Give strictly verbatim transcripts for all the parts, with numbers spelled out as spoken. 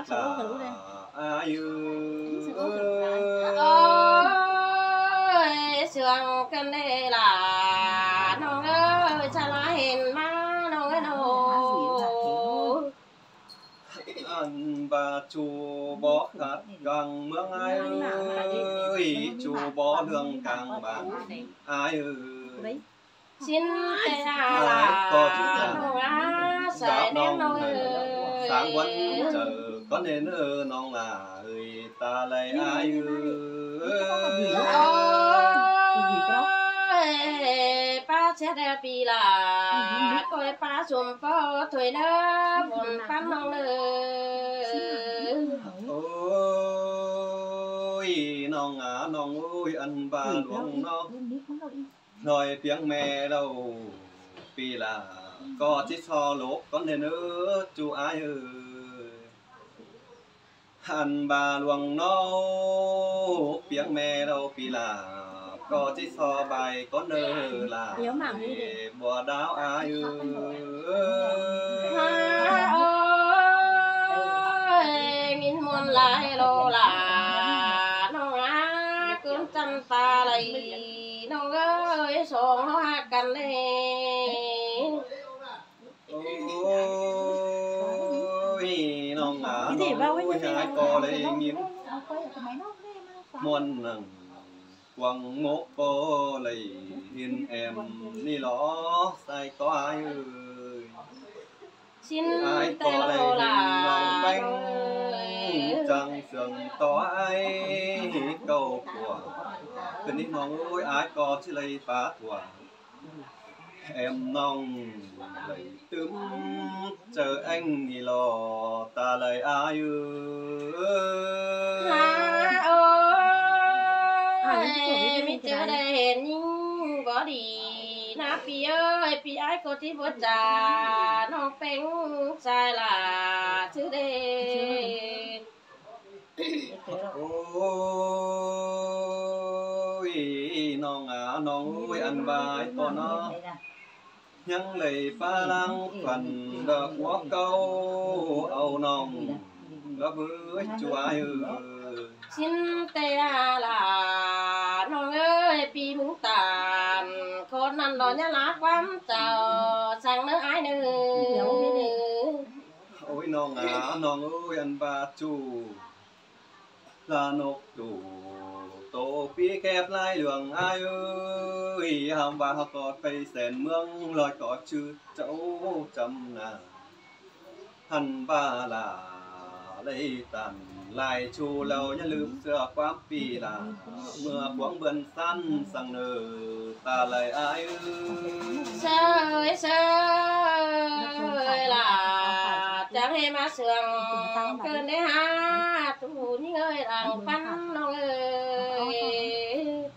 là ai ơi sương cơn đây là nó ơi cha lá hiền má nó ơi nó anh bà chú bó khát càng mương ai ơi chú bó lương càng bàn ai ơi xin tê là nó á sợi nén nó sáng vẫn chờ có nên non là ơi ta lấy ai ơi ba sẽ đẹp vì là coi ba sum phô thôi nữa buồn pan non ôi non à non ơi anh ba luồng nó nói tiếng mẹ đâu vì là có chiếc so lốp có nên nữa chú ai ơi anh ba luồng nó tiếng mẹ đâu vì là có chiếc so bài có nơi là bùa đáo ai ơi nghìn muôn lại lô là nó á cơn chân ta lại nó ơi sông hoa cần đi ôi nó ngã nó hai co lấy nghiến muôn nằng quăng ngố cô lấy hiền em ni ló sai có ai ơi xin ai có lấy lòng bánh chẳng sườn to ai cầu của cứ ní nong ôi ai có chỉ lấy phá thua em nong lấy tướm chờ anh ni lò ta lấy ai ơi mi chưa đây nhưng có đi na pi ơi pi ai có tí bữa trà nó bánh sai là chứ đây ôi non à non ơi anh bài con nó nhắn lời pha lăng phần đợt quá câu âu nòng gấp với chúa ơi xin tê là nó ơi pi muốn tàn con ăn đó nhá lá quán chào sang nước ai nữa ôi non à non ơi anh ba chú là nộp đủ tổ pi kẹp lai đường ai ơi hàm ba học có cây sèn mương lòi có chữ cháu chấm nà hằn ba là lấy tàn lại chu lâu nhớ lướm xưa quám pi là mưa quáng bươn san sang nở ta lại ai ơi ơi là chẳng hề mà sườn cơn đấy ha tu những ơi rằng bắn nó ơi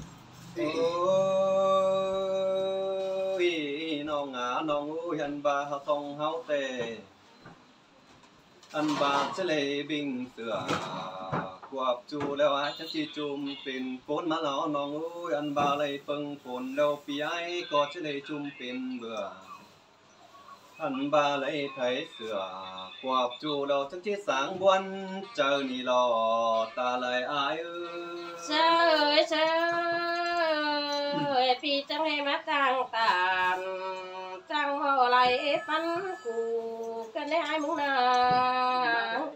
ôi nó ngã nó ơi anh ba hao thông hao tề anh ba sẽ lấy bình sửa quạt chu leo ai chắc chi chùm pin phốn má nó nó ơi anh ba lấy phân phốn leo pi ai có sẽ lấy chùm pin bừa anh ba lấy thấy sửa quạt chu leo chắc chi sáng buồn chờ nì lò ta lại ai ơi ơi pi chẳng em mắt tăng tàn tăng hồ lại phân cụ cái này ai muốn nào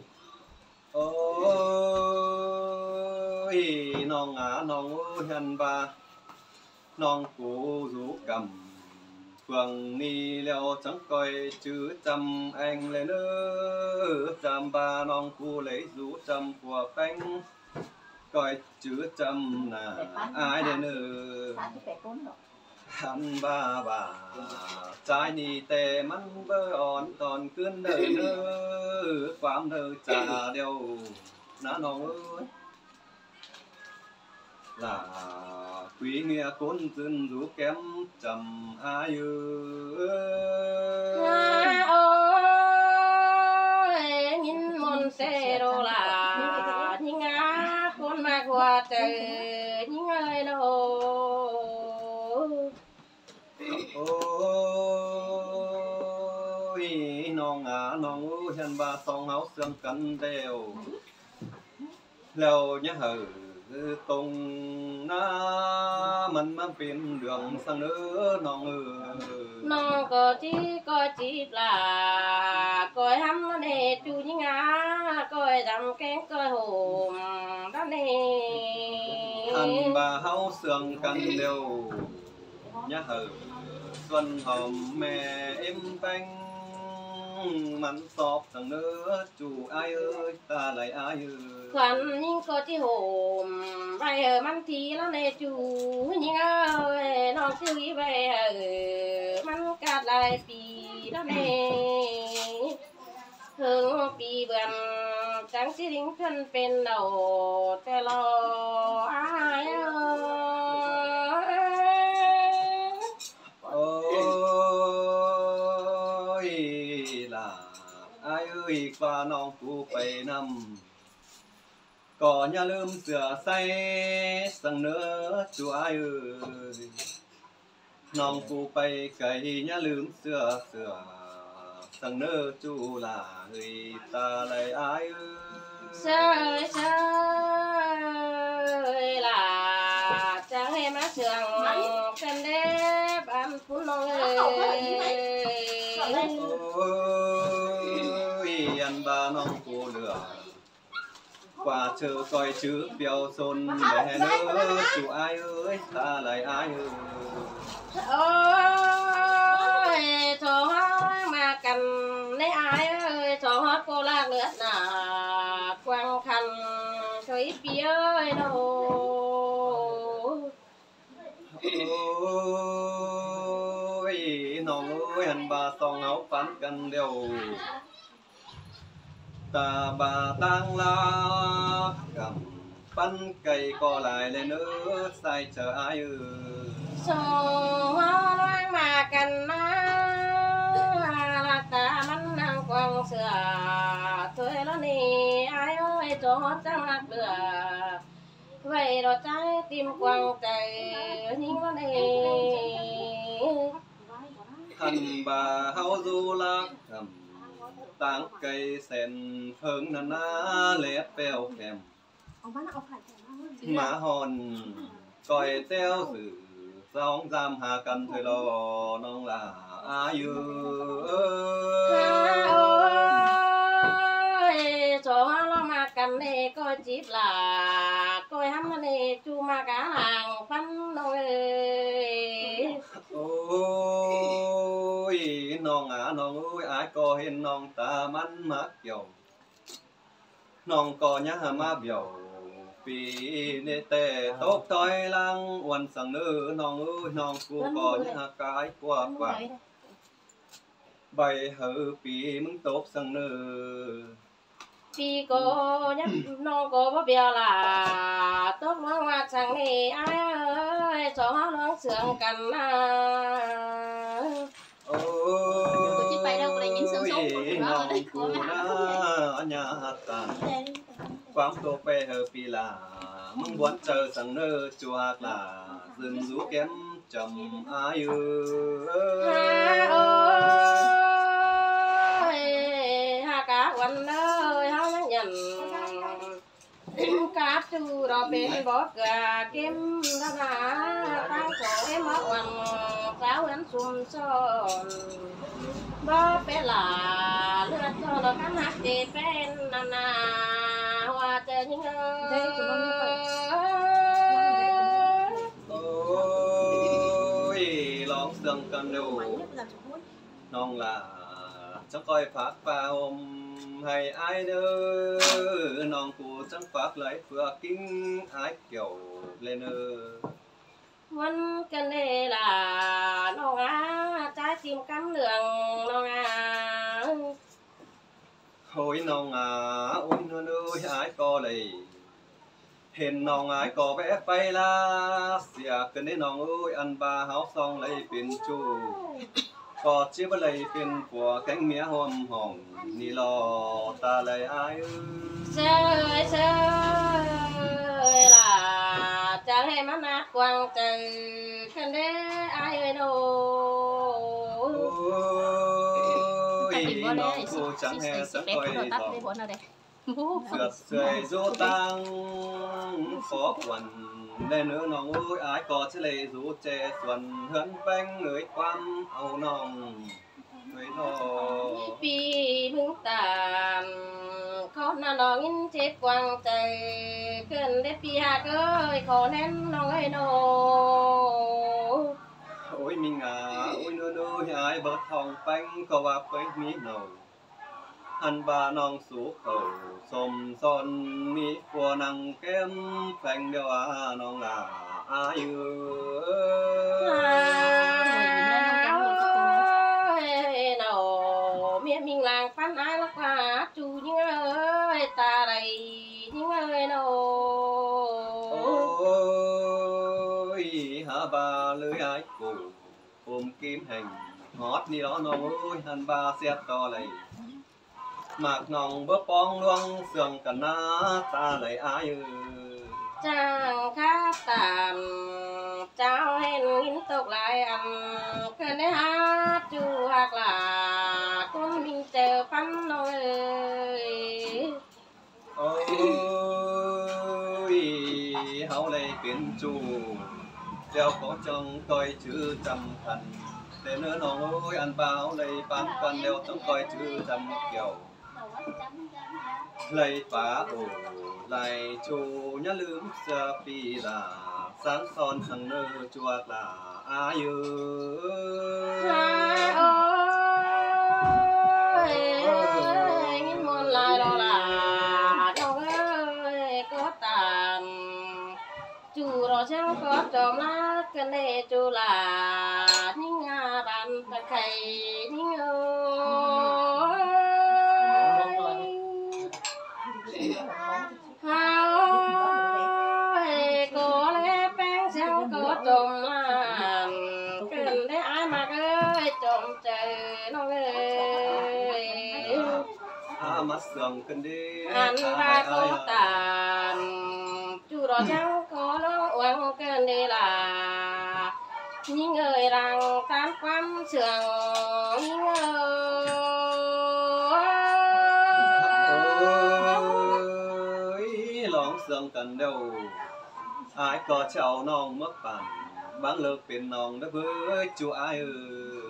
ôi non ngã non ơi anh ba non cụ rú cầm phường ni leo trắng coi chữ trăm anh lên nữa trăm ba non cụ lấy rú trăm của cánh coi chữ trăm là ai đến nữa anh ba bà trái ni tê mắn bơ on toàn cơn đời nữa quám đời trà đeo ná non ơi là quý nghĩa cốn dân rú kém trầm ai ơi nhìn môn xe đồ là những á con mà qua trời những ơi đâu ôi non à à nong ơi hiền bà song áo xương cắn đeo leo nhá hở tung na mình mà bên đường sang nữa nong ơi nong có chỉ có chỉ là coi hăm nó nè chú nhí ngã coi đầm kén coi hồn đó nè anh bà áo xương cắn đeo nhá hở xuân hòm mẹ em bánh mắn sọp thằng nữa chủ ai ơi ta lại ai ơi còn nhưng có chỉ hồn bây giờ mắn thì nó nè chú nhưng ơi nó cứ về mắn cát lại pì đó nè hướng pì bườn chẳng chỉ đính thân bên đầuแต่รอai ơi là ai ơi qua non cụ phải nằm có nhà lơm sửa say sang nữa chú ai ơi non cụ phải cày nhà lơm sửa sửa sang nữa chú là người ta lại ai ơi trời trời là chẳng em á trường cần đẹp ăn phun nồi ôi ăn ba non cụ lửa qua chờ coi chữ biểu xôn mẹ nữa chủ ai ơi ta lại ai ơi ôi cho mà cần lấy ai ơi cho cô lạc lướt là quăng khăn cho ít bia ơi đâu ôi nong ơi anh ba song áo phán cần đều ta bà tăng la cầm bắn cây co lại lên nữa sai chờ ai ơi số loang mà cần là ta mắn năng quăng sữa thôi nó nè ai ơi cho chẳng lạc lửa vậy rồi trái tim quăng chạy nhưng nó nè anh bà háo du la cầm táng cây sen phớng nà ná lép bèo kèm má hòn coi teo sử sóng giam hà cần thời lo nong là ai ơi cho nó mà cần này coi chip là coi hăm này chu mà cả hàng phân rồi ôi nong à nong ơi ai có hình nong ta mắn mắc dầu nong có nhá má biểu vì nê tê tốt thôi lăng quần sang nữ nong ơi nong cu có nhá cái qua qua bay hở vìมึงtốt sang nữ vì cô nhá nong cô có bia là tốt lắm mà chẳng này ai ơi cho nó sướng cần à ôi nong cu na nhà tàn quang tô pe hở vì làมึงmuốn chờ sang nữ chùa là dừng rú kém chầm ai ơi ha cá quanh ơi ha nó nhận cá chu đó bên bó gà kiếm đó là tăng số em ở quanh giáo em xùm son bó bé là lướt cho nó cắn hát đi bên nà nà hoa chơi những ơi ôi lòng sương cần đủ nong là chẳng coi phát pha hôm hay ai nữa nong cụ chẳng phát lấy phước kinh ai kiểu lên ơ vẫn cần đây là nong á trái tim cắm đường nong á ôi nong à ôi nương ơi ai có lì hiện nong ai có vẽ bay la xìa cần đến nong ơi ăn ba háo xong lấy pin chu có chiếc lấy pin của cánh mía hôm hồng ni lo ta lấy ai ơi trời ơi là chẳng hay mắt nát quăng từ cần đấy ai ơi đâu ôi น้องผู้chẳng hè chẳng coi giò sượt sưởi du tăng phó quần lên nữaน้องơi ái có chứ lệ du trẻ xuân hân bánh người quan âu nòng người thò ปีมึงตามเขาหน้าน้องยินเจ็บกวางใจเกินได้ปีหากเอ้ยขอแน่นน้องไอ้โน ôi mình à ôi nô nô ai bớt thòng bánh có va với mí nầu hắn ba nong số khẩu xôm son mi của năng kem phanh đeo à nong là ai ơi nào mẹ mình làng phán ai lắc hoa chú những ơi ta đây những ơi nào ôi hả ba lưới ai cổ ôm kim hành hót ni đó nong ơi hắn ba xét to này mạc nòng bớt bong luông sườn cả na ta lại ai ư chàng khá tạm cháu hẹn nghìn tục lại ăn cơn đấy hát chú hoặc là con mình chờ phán nồi ôi hậu lại kiến chủ đeo có trong coi chữ trăm thần để nữa nó ôi ăn bao lấy bán cần đeo trong coi chữ trăm kiểu lấy phá ổ lại chủ nhá lướm xưa pi là sáng son thằng nơ chuột là ai ơi nghìn môn lại đó là đâu ơi có tàn chủ rồi chẳng có trộm lá cơn này chủ là những ngà bàn bạc khay những ơi ơi có lẽ bén chẳng có trộm làm cơn đấy ai mà ơi trộm trời nó ơi à mắt sườn cơn đi anh ba có tàn chủ đó chẳng có nó uống cơn đi là những người đang tan quắm sườn những ơi lóng sườn cần đâu ai có cháu nong mất bàn bán lực tiền nong đã với chú ai ư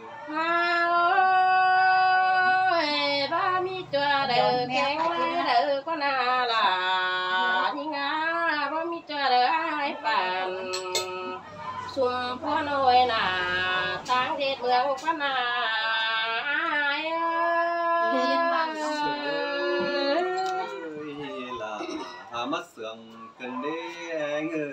ơi ba mi chua đời kén đời con à là những á ba mi chua đời ai bàn xung phố nôi là tăng thiệt mường con à ai ơi là hà mắt sườn cần đi anh ơi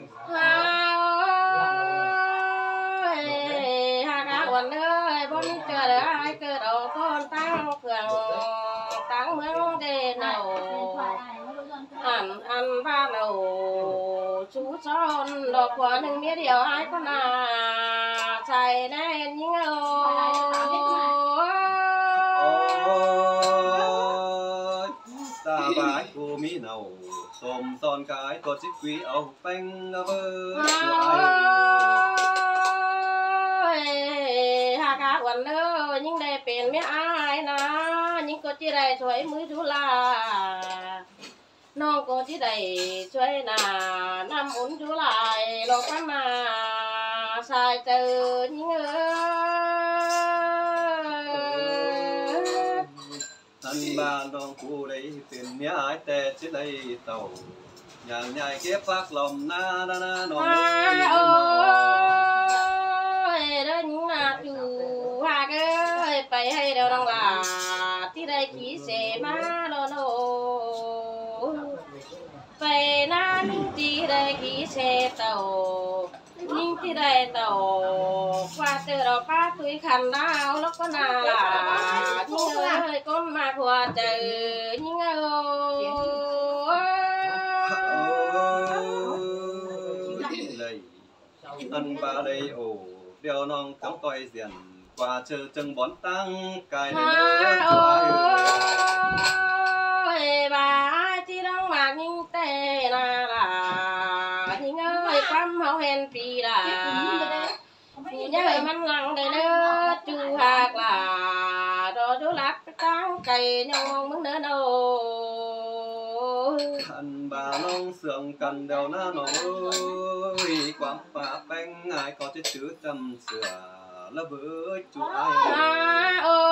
hà cả quần ơi bốn chờ đợi ai cơ đầu con tăng phường tăng mướn đề nào ăn ăn ba đầu chú son đọc qua những biết điều ai con à chạy nên những ôi ta bái cô mỹ nào xôm son cái có chiếc quý âu phanh với hà cả quần ơi những đây tiền biết ai na những cô chỉ đây chuối mới chú là non cô chỉ đây chuối là năm uốn chú lại lo cái mà xài từ những anh ba non cô đấy tiền nhớ ai tè chỉ đây tàu nhà nhai kiếp phát lòng na na na non ơi đó những là chủ hà ơi phải hay đâu đâu là tí đây chỉ sẽ má lo nô phải na những tí đây chỉ xe tàu những tí đây tàu qua từ đó ba tuổi khăn đau nó có nào là những ơi con mà qua từ những ơi anh ba đây ồ đeo non cắm coi diền qua chờ chân bón tăng cài lên nữa ơi bà chỉ đang mặc những tê là là những ơi quắm hậu hèn pì là phụ nhớ mắn lăng đây nữa chú hạt là đó chú lá ก่ยองมึงเด้อโนคันบาน้องเสื่องกันเดียวหน้าน้องเอ้ยความป่าแป้งง่ายก็จะชื่อจำเสือละเบิดจูไอโอ้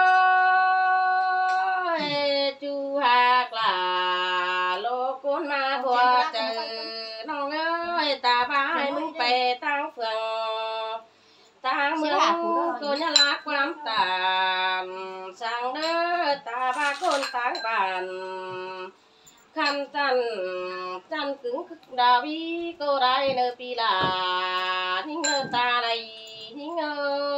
ยจูหักลาโลกุนมาบัวเจอน้องเอ้ยตาบ้ายมึงไปตั้งเฟืองตางเมืองกูจะรักความตามสั่งเด้อตาบ้าคนต่างบ้านคำจันจันกึ่งคึกดาวีก็ได้เนอปีลานิ่งเนอตาไหลนิ่งเนอ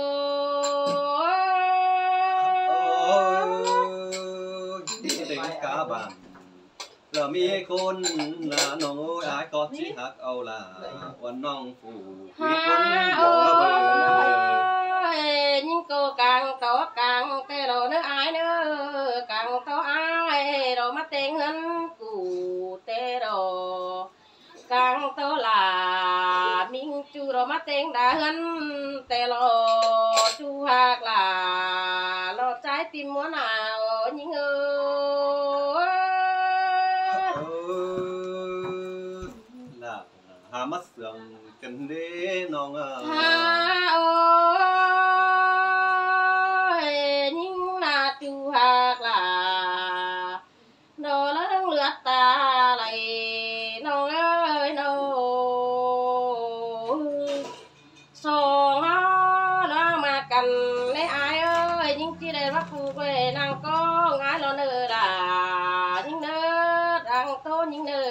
ดีเด็กกาบานแล้วมีคนน่ะน้องเอ้ยอายก็สิหักเอาล่ะวันน้องผู้มีคนเดียวละเบิดยิ่งโกกังโตกังเตโรเนื้ออายเนื้อกังโตอายเรามาเต็งเงินกูเตโรกังโตลามิงจูเรามาเต็งดาเงินเตโรจูหักลาเราใจติมมัวหนาวยิ่งเออล่ะหามาเสื่องกันเด้น้องอ่ะฮาโอ้ยยิ่งนาจูหักลาโดนแล้วเลือดตาไหลน้องเอ้ยน้องสองเรามากันในอายเอ้ยยิ่งที่ได้รักผูกไว้นางก็งายเราเนื้อด่ายิ่งเนื้อดังโตยิ่งเนื้อ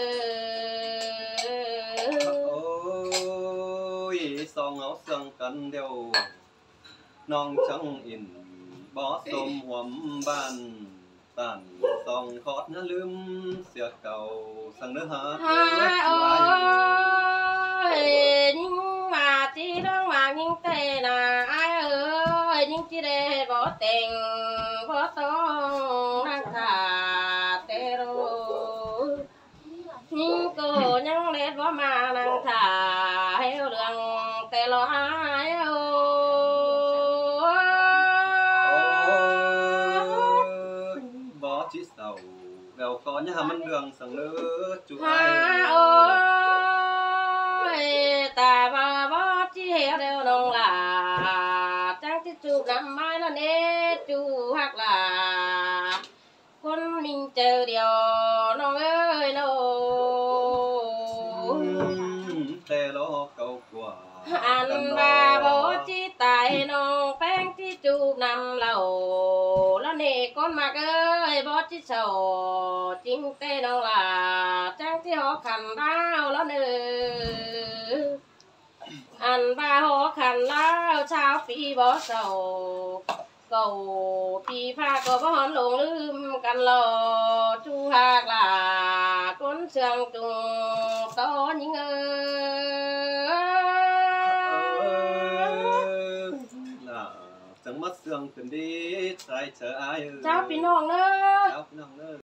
สองเอาเสื่องกันเดียวน้องจังอินบ่สมหวมบ้านตันสองคอดนะลืมเสียเก่าสั่งเนื้อหาฮาโอ้ยยิ่งมาที่เรื่องมายิ่งเตน่ะอายเอ้ยยิ่งที่ได้บ่เต็งบ่ต้องนั่งขาเตโรยิ่งก็ยังเล็ดบ่มานั่งขาให้เรื่องแต่รออายโอ้บ่จิเศร้าแล้วก็อย่ามันเรื่องสั่งเนื้อจุไอโอ้ยตาบ่บ่จิเหี่ยวเดียวน้องล่ะจังที่จูบน้ำไม้แล้วเนจูหักล่ะคนมิงเจอเดียวน้องเอ้ยโนแต่รอเก่ากว่าอันบาบ่จิตายน้องแป้งที่จูบน้ำเหล่าแล้วเนก้นมากเอ้ยบ่จิเศร้าจริงเต้น้องล่ะจังที่หอขันดาวแล้วเนออันบาหอขันแล้วเช้าปีบ่เศร้าเก่าปีพาก็บ่หอนหลงลืมกันรอจูหากล่ะก้นเสื่องจุงตอนยิงเอจังมัดเสื่องขึ้นดีใจเธออายเจ้าพี่น้องเนอะเจ้าพี่น้องเนอะ